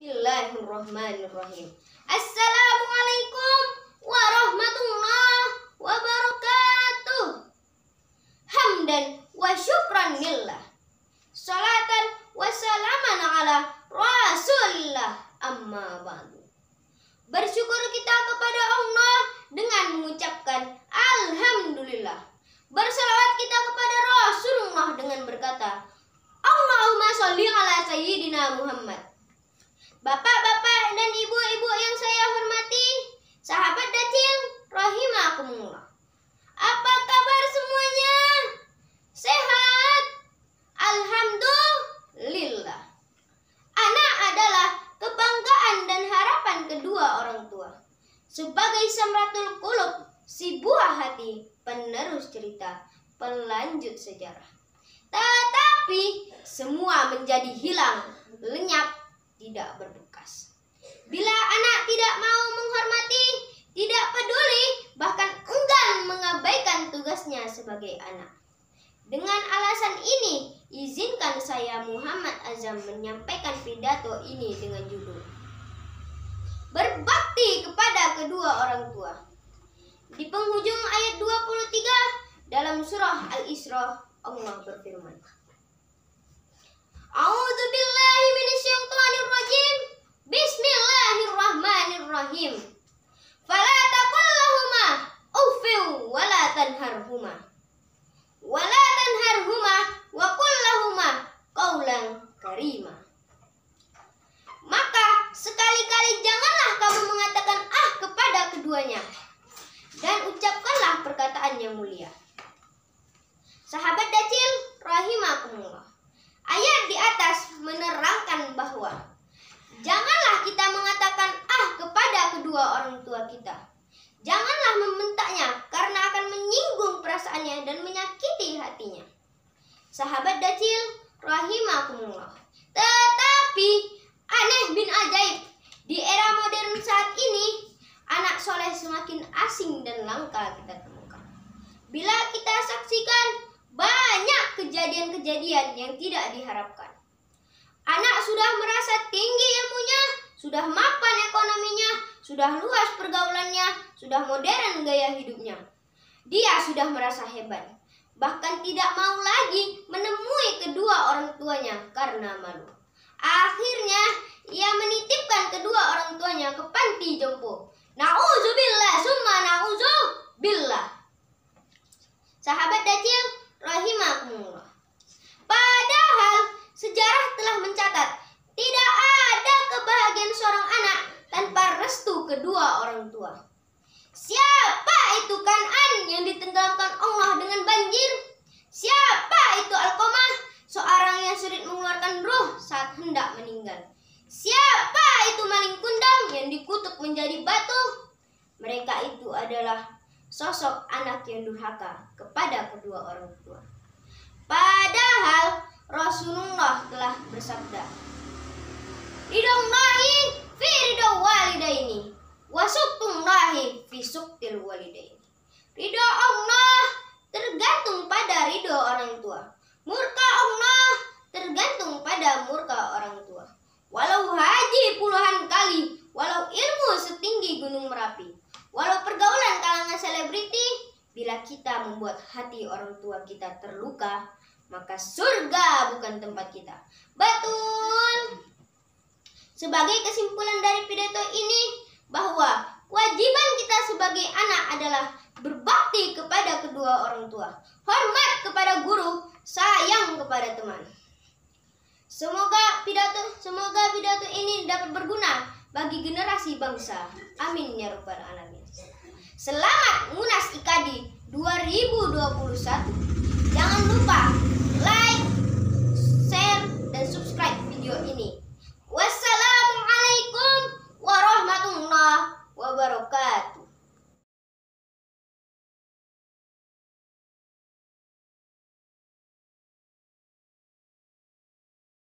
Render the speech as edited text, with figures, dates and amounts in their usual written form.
Bismillahirrahmanirrahim. Assalamualaikum warahmatullahi wabarakatuh. Hamdan wa syukran lillah. Salatan wa salaman ala Rasulillah. Amma ba'du. Bersyukur kita kepada Allah dengan mengucapkan alhamdulillah. Bersalawat kita kepada Rasulullah dengan berkata, Allahumma sholli ala sayyidina Muhammad. Bapak-bapak dan ibu-ibu yang saya hormati, sahabat Dacil rahimakumullah. Apa kabar semuanya? Sehat? Alhamdulillah. Anak adalah kebanggaan dan harapan kedua orang tua. Sebagai samratul qulub, si buah hati, penerus cerita, pelanjut sejarah. Tetapi semua menjadi hilang, lenyap, tidak berbekas. Bila anak tidak mau menghormati, tidak peduli, bahkan enggan mengabaikan tugasnya sebagai anak. Dengan alasan ini, izinkan saya Muhammad Azam menyampaikan pidato ini dengan judul Berbakti kepada kedua orang tua. Di penghujung ayat 23 dalam surah Al-Isra, Allah berfirman, A'udzu billahi minasyaitonir rajim. Bismillahirrahmanirrahim. Fala taqul lahumā uffin wa la tanharhumā. Wa la tanharhumā wa qul lahumā qawlan karīmā. Maka sekali-kali janganlah kamu mengatakan kepada keduanya, dan ucapkanlah perkataan yang mulia. Sahabat Dacil rahimakumullah. Ayat di atas menerangkan bahwa janganlah kita mengatakan kepada kedua orang tua kita. Janganlah membentaknya karena akan menyinggung perasaannya dan menyakiti hatinya. Sahabat Dacil rahimakumullah. Tetapi aneh bin ajaib, di era modern saat ini anak soleh semakin asing dan langka kita temukan. Bila kita saksikan banyak kejadian-kejadian yang tidak diharapkan. Anak sudah merasa tinggi ilmunya, sudah mapan ekonominya, sudah luas pergaulannya, sudah modern gaya hidupnya. Dia sudah merasa hebat, bahkan tidak mau lagi menemui kedua orang tuanya karena malu. Akhirnya ia menitipkan kedua orang tuanya ke panti jompo. Na'udzubillah summa na'udzubillah. Sahabat Dacil rahimakumullah. Padahal sejarah telah mencatat tidak ada kebahagiaan seorang anak tanpa restu kedua orang tua. Siapa itu Kan'an yang ditenggelamkan Allah dengan banjir? Siapa itu Alqamah, seorang yang sulit mengeluarkan ruh saat hendak meninggal? Siapa itu maling kundang yang dikutuk menjadi batu? Mereka itu adalah sosok anak yang durhaka kepada kedua orang tua. Padahal Rasulullah telah bersabda, Ridhollahi fi ridho walidaini wa suktullahi fi suktil walidaini. Ridho Allah tergantung pada ridho orang tua. Murka Allah tergantung pada murka orang tua. Walau haji puluhan kali, walau ilmu setinggi gunung Merapi, walau pergaulan kalangan selebriti, bila kita membuat hati orang tua kita terluka, maka surga bukan tempat kita. Betul. Sebagai kesimpulan dari pidato ini, bahwa kewajiban kita sebagai anak adalah berbakti kepada kedua orang tua, hormat kepada guru, sayang kepada teman. Semoga pidato ini dapat berguna bagi generasi bangsa. Amin ya rabbal alamin. Selamat Munas